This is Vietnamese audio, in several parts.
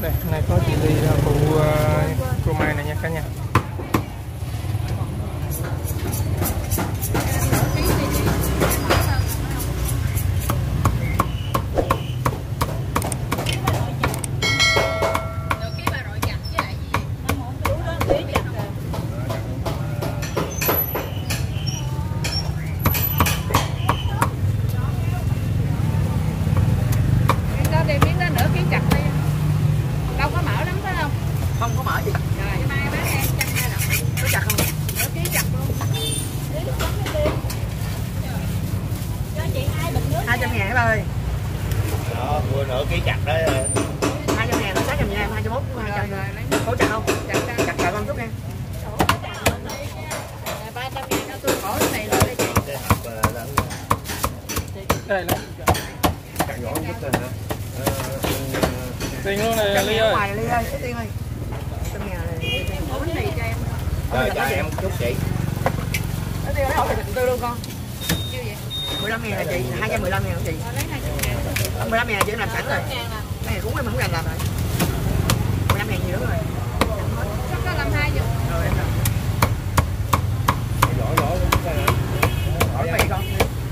Đây, hôm nay có chị đi phụ cô Mai này nha cả nhà. Không có mở gì. Rồi, mai bán em trăm hai đồng. Có chặt không? Nửa ký chặt luôn. Cho chị 2 bịch nước. 200.000 các ơi. Đó, mua nửa ký chặt đó. 200.000 nó 600 nha, 21 200. Rồi, có chặt không? Chặt chặt con chút nha. 300.000 nó tôi khổ cái này rồi đây chị. Đây là Chặt nhỏ chút thôi hả? Tiền luôn này Ly ơi. Ngoài Ly ơi, cái Tiên ơi. 100.000 này. Ủa bánh mì cho em. Rồi cho em một chút chị. Cái Tiên lấy ổ thịt tư luôn con. Nhiêu vậy? 15.000 là chị, 215.000 hả chị? Lấy 200.000. 15.000 chị em làm sẵn rồi. Cái này cũng em không làm rồi. 15.000 nhiều lắm rồi. Chắc có làm 2 rồi. Rồi em làm. Giỏi giỏi luôn coi nè. Hỏi mì con.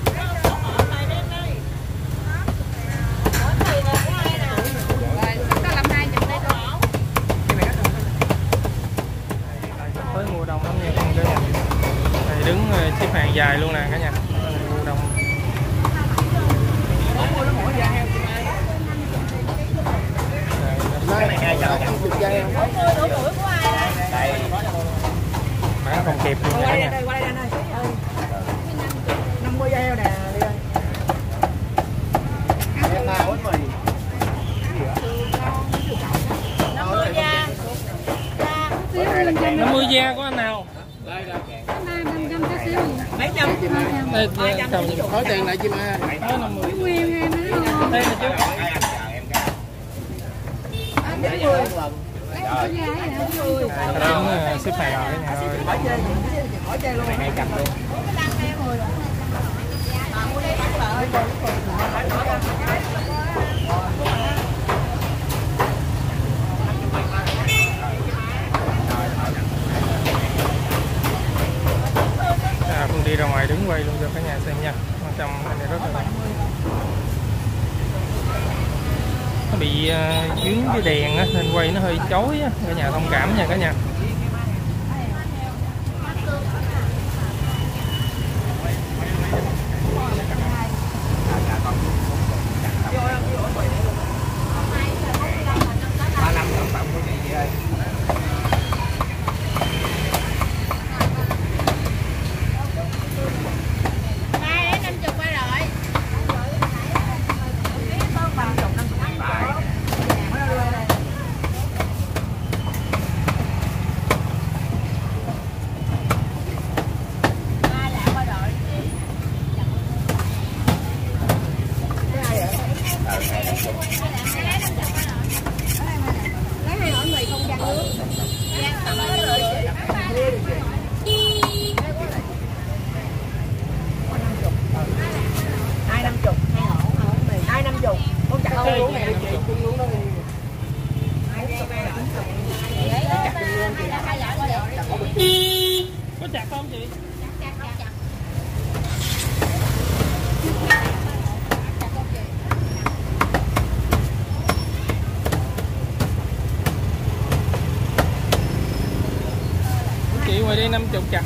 Tới mua đông lắm nha cả nhà. Này đứng xếp hàng dài luôn nè cả nhà. Mua đông. Cái này 250 Đây. Bán không kịp luôn cả nhà. Qua đây anh ơi. 50 da heo nè Ly ơi. em nào hết mì. 50 da. 50 da của anh nào? Mấy trăm? Đây cầm Có tiền lại chị Mai. đó 50. Đây là chú. Đứng xếp hàng rồi cả nhà ơi. Này 200 luôn. Phương đi ra ngoài đứng quay luôn cho cả nhà xem nha. Trong này rất là nó bị dướng cái đèn á, nên quay nó hơi chói á, cả nhà thông cảm nha cả nhà. Có chặt không chị? Chị ngoài đây 50 chặt.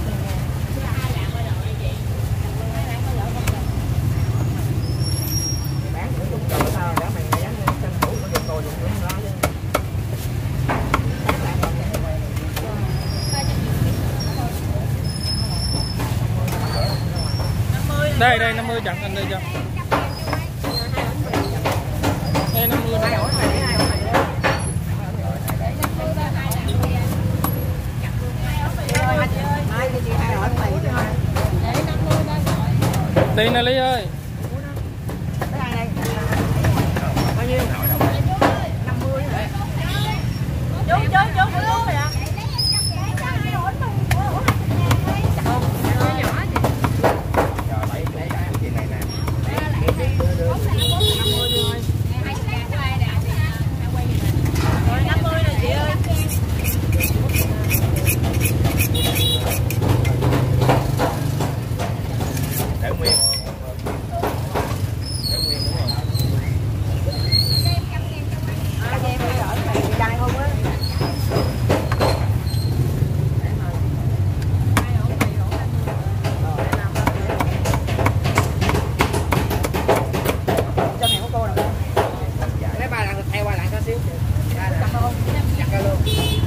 Đây 50 chặt anh đây cho. Đây 50. Tiền nè Ly ơi. Bao nhiêu? 50 hả? Chú luôn rồi ạ. Cay không á. Cho mẹ của cô nè. Lấy 3 lạng thịt heo, 3 lạng cá xíu. 3 lạng không? Chặt ra luôn.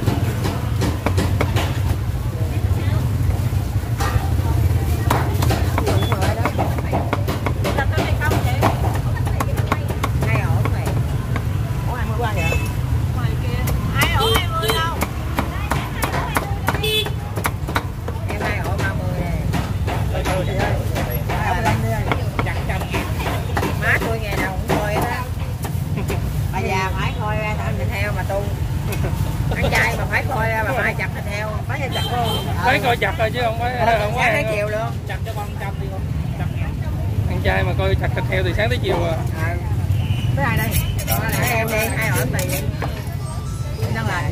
Phải coi chặt rồi chứ không phải tới chiều luôn. Chặt cho con 100 đi con. Chặt ăn chay mà coi chặt thịt heo từ sáng tới chiều à. Tới ai đây? Để em đi, ai hỏi mày đi. Đang là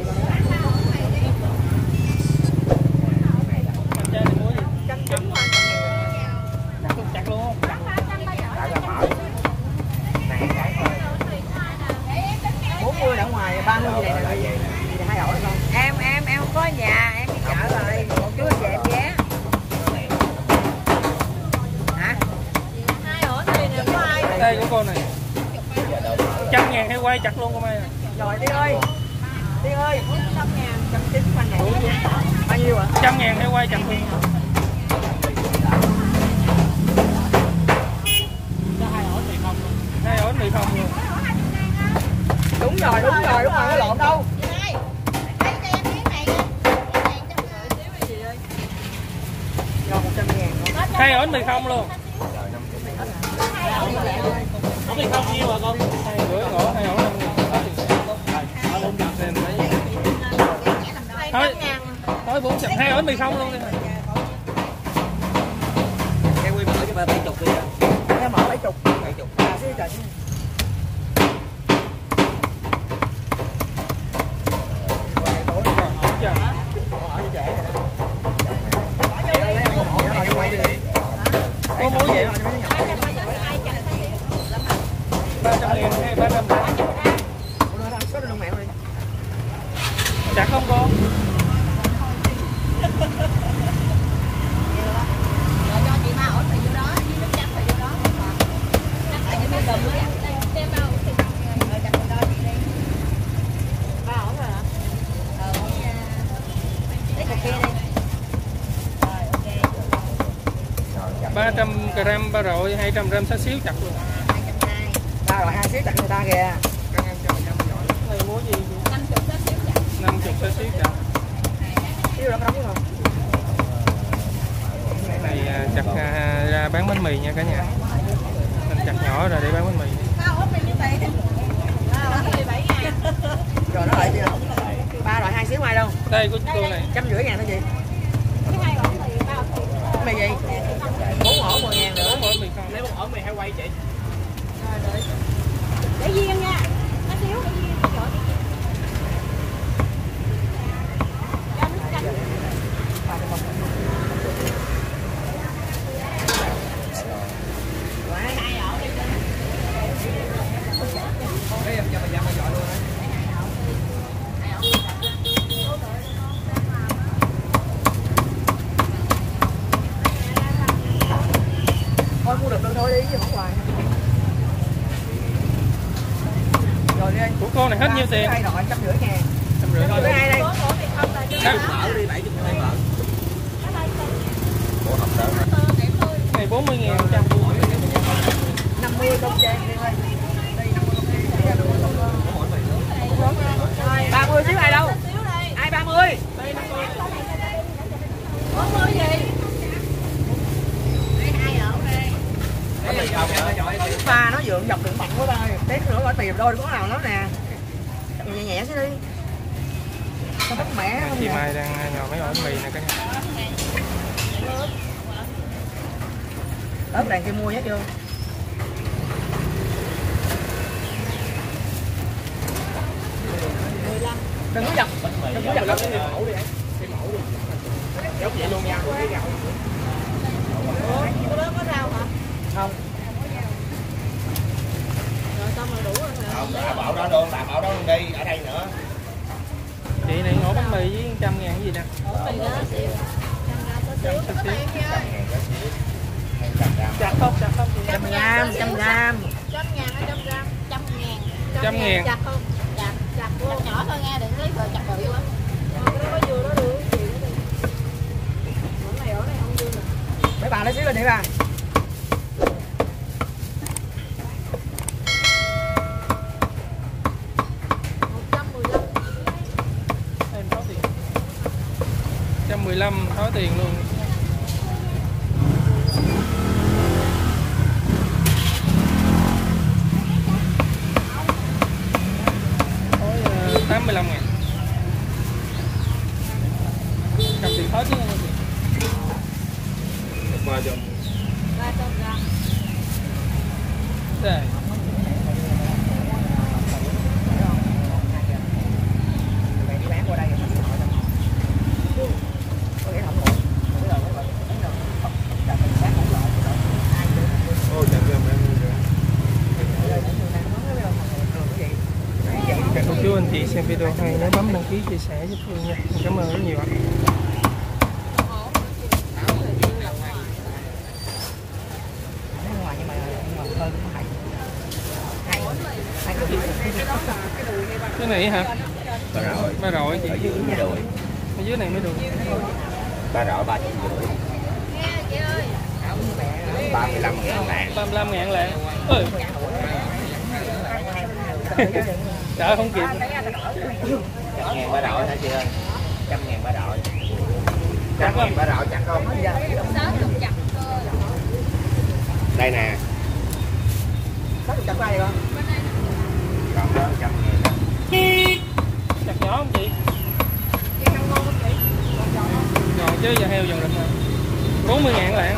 chặt luôn. Bốn mươi ở ngoài 30 vậy này rồi. Hai ổ không? Em không có nhà, em đi chợ rồi. Một chú về em vé. Hả? 2 ổ thì được có ai? Đây của cô này. 100.000 heo quay chặt luôn cô Mai. Rồi Tiên ơi. Tiên ơi, 100.000, 190 ngàn. Bao nhiêu ạ? 100.000 heo quay chặt luôn. Hai ổ mì không luôn. Đúng rồi, có lộn đâu. Rồi 100.000. Hai ổ mì không luôn. Ổ mì không nhiêu hả con? Hai bữa ngổ, hai ổ 5.000. Thôi 400, hai ổ mì không luôn đi. Em quy mở cho bà 70 đi. Em mở 70. 70. Xíu trời. Có muối gì? 300.000 hay 300? Chặt không con? Cho chị 3 ổ thì vô đó, với nước chấm thì vô đó. Chắc phải cho mấy đùm á. Đem đâu thì rồi đặt đó chị đi. 3 ổ rồi hả? Lấy cục kia đi. Rồi ok. 300g ba rọi, 200g xá xíu chặt luôn. 220. Ta rồi 2 xíu chặt người ta kìa. Đây muối gì? 50 xá xíu chặt. 50 xá xíu chặt. Xíu đó có đóng không? Cái này chặt ra bán bánh mì nha cả nhà. Mình chặt nhỏ ra để bán bánh mì. 3 ổ thì nhiêu tiền? 17.000. Rồi nó lại chưa? 3 loại 2 xíu mai đâu? Đây của cô này. 150 ngàn thôi chị. Cái 2 ổ thì 3 ổ thì. Mày gì? 4 ổ 10 ngàn nữa. 4 ổ mì không. Lấy 1 ổ mì heo quay chị. Để viên nha. Nó xíu để viên. Thôi mua được đơn thôi đi chứ không hoài. Rồi đi. Của cô này hết nhiêu tiền? 2 loại 150 ngàn. 150 Rồi tới ai đây? Mở đi 720 mở. Này 40.000 100. 50 công trang đi thôi. Đây 50 công trang. 30 xíu ai đâu? Ai 30? 40 gì? Ba nó dượng dọc đường mặn của ba ơi. Tét nữa ở tìm đôi có nào nó nè. Nhẹ nhẹ xíu đi. Sao bắt mẹ không Chị vậy? Mai đang nhò mấy ổ mì nè cả nhà. Ớt đàn kia mua hết chưa? Đừng có dọc. Đừng có dọc lắm. Mẫu đi. Mẫu đi. Dốc vậy luôn nha. Cái đó có rau hả? Không. Rồi xong rồi đủ rồi. Không, bảo đó luôn đi, ở đây nữa. bánh mì với 100 ngàn cái gì nè. Ủa mì đó xíu. 100 Chút xíu. Chặt không? Chặt không? 100 gram, 100 gram. 100 ngàn hay 100 gram? 100 ngàn. 100 ngàn. Chặt không? Chặt, chặt luôn. Chặt nhỏ thôi nghe, đừng lấy rồi chặt bự quá. Cái đó có dừa đó được, gì đó đi. Ở này không dừa nè. Mấy bà lấy xíu lên đi bà. Em tháo tiền. 115 tháo tiền luôn. Thối 85 ngàn. Cầm tiền hết chứ không có tiền. 300. 300 gram. Đây. Mày đi bán qua đây rồi có cái không nổi. Ô, chặt ra mấy Cô chú anh chị xem video hay nhớ bấm đăng ký chia sẻ giúp Phương nha. Cảm ơn rất nhiều ạ. Ngoài nhưng mà hơn cũng hay. Cái này hả? Ba rọi. Ba rọi chị. Ở dưới mới đùi. Ở dưới này mới được. Ba rọi 350. Nghe chị ơi. 35 ngàn lạng. 35 ngàn lạng. Ơi. Sợ không kịp. 100 ngàn ba rọi hả chị ơi? 100 ngàn ba rọi. 100 ngàn ba rọi chặt không? 60 chặt cơ. Đây nè. 60 chặt qua được không? Còn đó 100 ngàn đó. Chặt nhỏ không chị? Giòn chứ da heo giòn được mà. 40 ngàn lạng.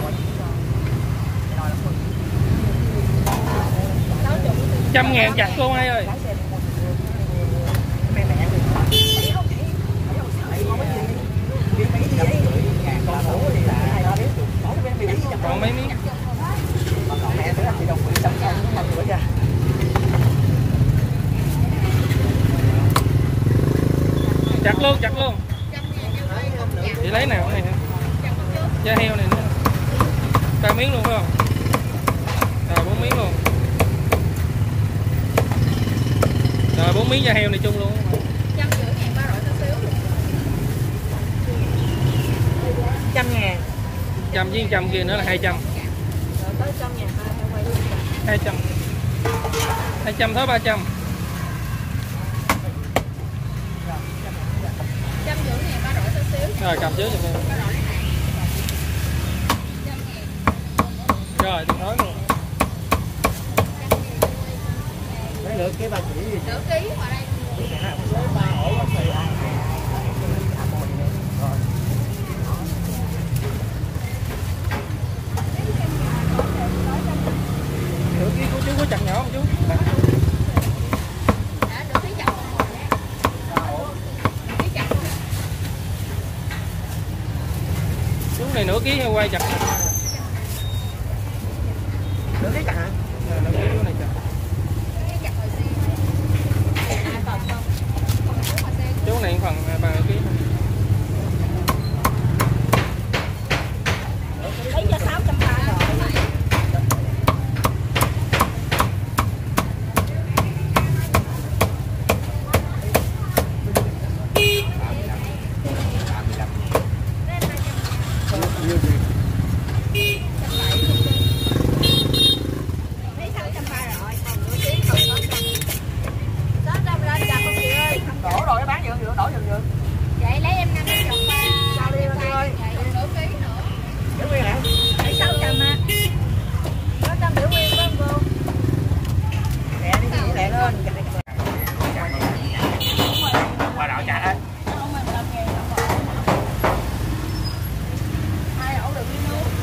100 ngàn chặt cô hai ơi. Còn mấy miếng? Chặt luôn, chặt luôn. Chị lấy nào cái này hả? Da heo này nữa. 3 miếng luôn phải không? Rồi 4 miếng luôn. Rồi 4 miếng da heo này chung luôn. 150 ngàn ba rọi chút xíu. 100 ngàn. 100 với 100 kia nữa là 200. Rồi tới 100 ngàn hai quay luôn. 200. 200 tới 300. 150 ngàn ba rọi chút xíu. Rồi cầm trước cho em. Ba rọi này. 100 ngàn. Rồi tôi nói luôn. Lấy lượt cái bà chỉ gì? Nửa ký vào đây. Nửa ký của chú có chặt nhỏ không chú? Đã nửa ký chặt rồi. Nửa ký chặt rồi. Chú này nửa ký heo quay chặt. Nửa ký chặt hả? Nửa ký chú này chặt. Chú này phần 3 kg. Lấy cho 630 rồi. Đổ rồi nó bán vừa đổ vừa. Vậy lấy em 5 chục ba. Sao đi anh ơi? Vậy nửa ký nữa. Giữ nguyên hả? Lấy 600 á. 600 giữ nguyên phải không cô? Lẹ đi lẹ lên. Ba rọi chặt hết. Không mình làm nghề không rồi. Hai ổ được cái nước.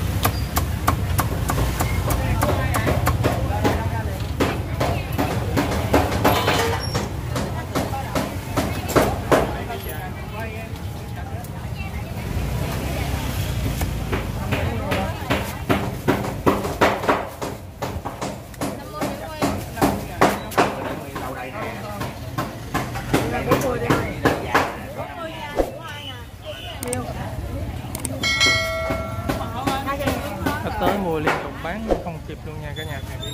Đâu đây nè. 40 đi. bán không kịp luôn nha cả nhà biết.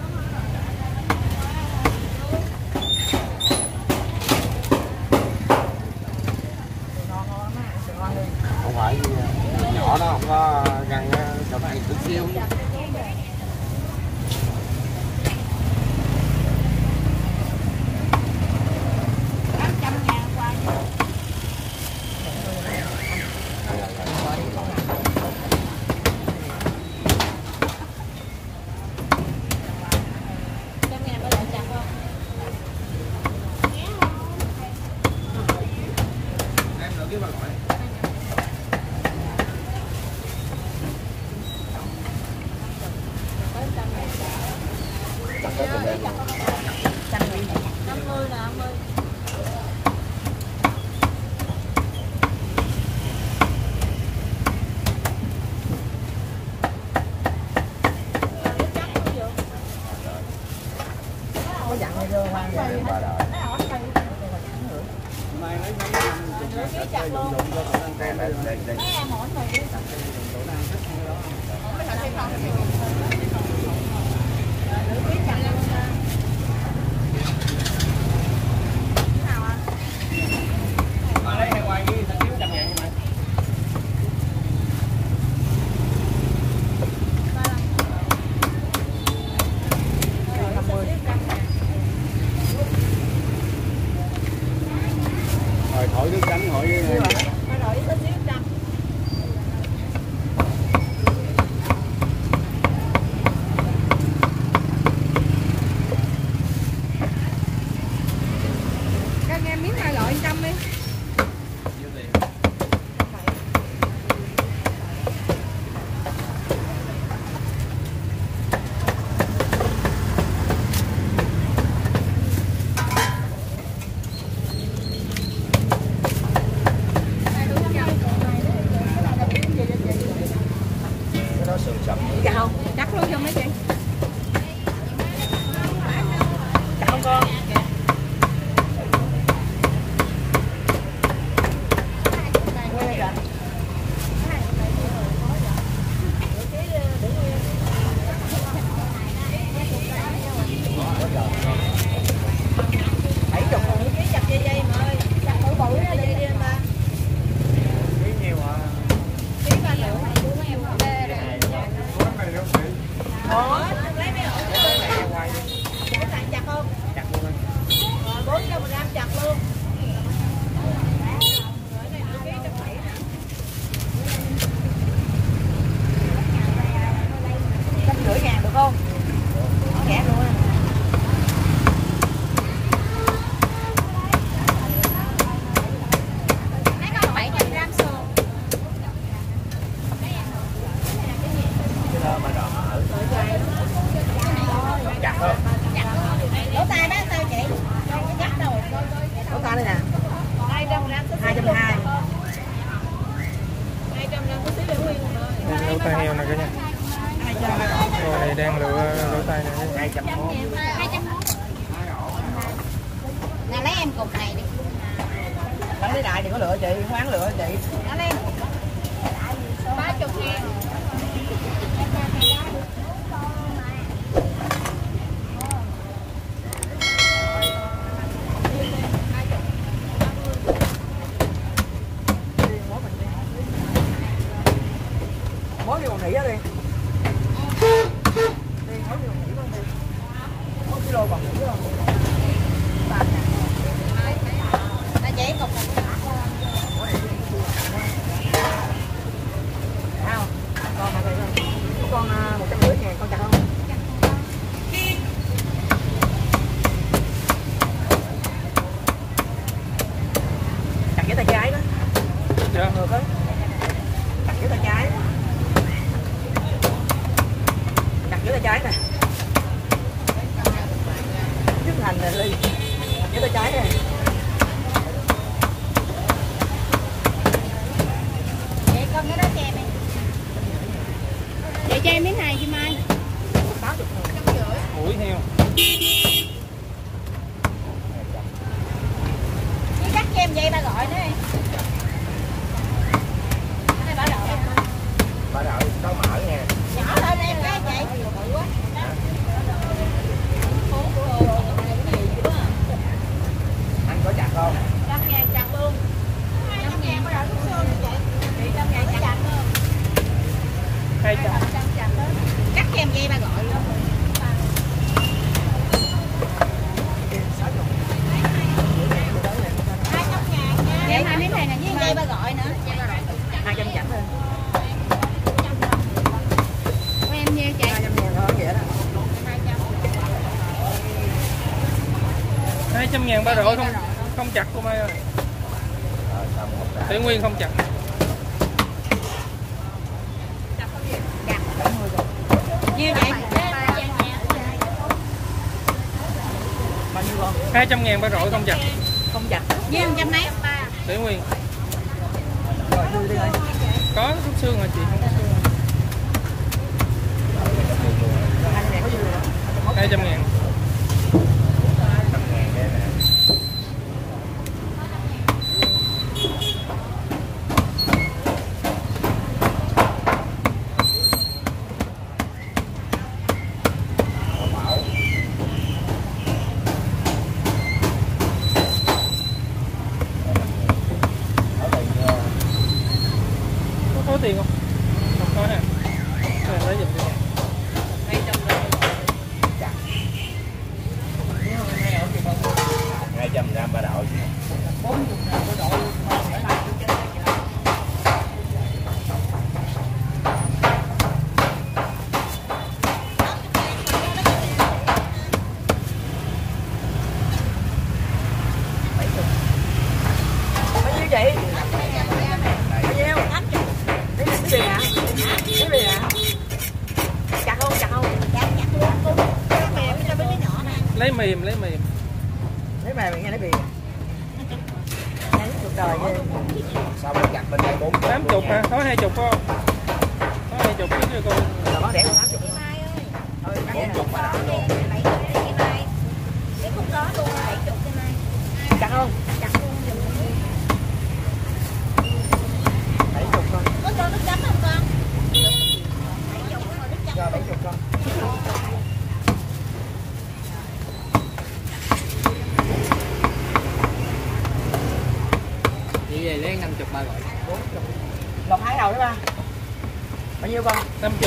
Không phải nhỏ đó, không có răng cho nó ăn chút xíu. Hỏi nước chấm hỏi các em miếng này gọi 100 đi. Chắc luôn cho mấy chị. Chắc không con. Lỗ tai heo này cả nhà. Rồi này đang lựa lỗ tai này. 201. Là lấy em cục này đi. Lấy lấy đại đừng có lựa chị, khoáng lựa chị. Nó lấy 30.000. Món gì còn nghỉ đó đi. Đi món gì còn nghỉ không đi. 1 kg còn nghỉ không? Là chị cục này. Không? Con mà thấy không? Con 150.000 con chặt không? Chặt với tay trái đó. Dạ. Ngược á. Chặt với tay trái. Chặt với tay trái nè. Giúp hành nè Ly. Chặt với tay trái nè. Vậy con cái đó cho em đi. Vậy cho em miếng này chị Mai. 80.000. Ủi heo. Chứ cắt cho em vậy ba gọi nữa đi. Cái này bả đậu. Bả đậu có mỡ nha. Nhỏ hơn em cái vậy. Anh có chặt không? 100.000 chặt luôn. 200.000 bắt đầu rút xương rồi chị. 100.000 chặt luôn. 200. Cắt cho em dây ba gọi luôn. Vậy 2 miếng này nè với dây ba gọi nữa. 200 chặt thôi. Của em nhiêu chị? 200.000 thôi vậy đó. 200.000 ba rọi không chặt cô Mai ơi. Thủy Nguyên không chặt. Nhiêu vậy? Bao nhiêu con? 200.000 ba rọi không chặt. Không chặt. Nhiêu 100 mấy? Thủy Nguyên. Rồi vui đi ơi. Có rút xương rồi chị, không có xương. Rồi 200.000 có vui rồi. 200.000. 100.000 đây nè. Có tiền không? Không có ha. Rồi lấy giùm đi. 200g ba đậu. Bao nhiêu chị? Bao nhiêu? Lấy gì hả? Lấy gì hả? Chặt không? Chặt không? Chặt luôn cô. Cái mềm cho mấy cái nhỏ này. Lấy mềm, lấy mềm. Lấy mày nghe lấy bì. Lấy cuộc đời ghê. Sao mà chặt bên đây 40 80 hả? Có 20 không? Có 20 chứ cho cô. Rồi bán rẻ con 80. Mai ơi. Thôi bán 40 ba đậu luôn. 70 cái mai. Cái khúc đó luôn 70 cái mai. chặt không? Chặt luôn. 70 con. Có cho nước chấm không con? 70 con nước chấm. Rồi 70 con. Chị về lấy 50 ba gọi. 40. Lọc 2 đầu đó ba. Bao nhiêu con? 50.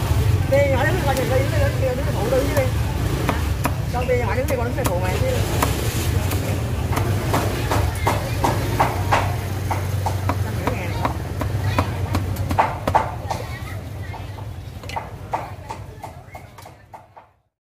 Đi hỏi đứng coi đi, đứng phụ đi với đi. Con đi hỏi đứng đi con đứng phụ mày chứ.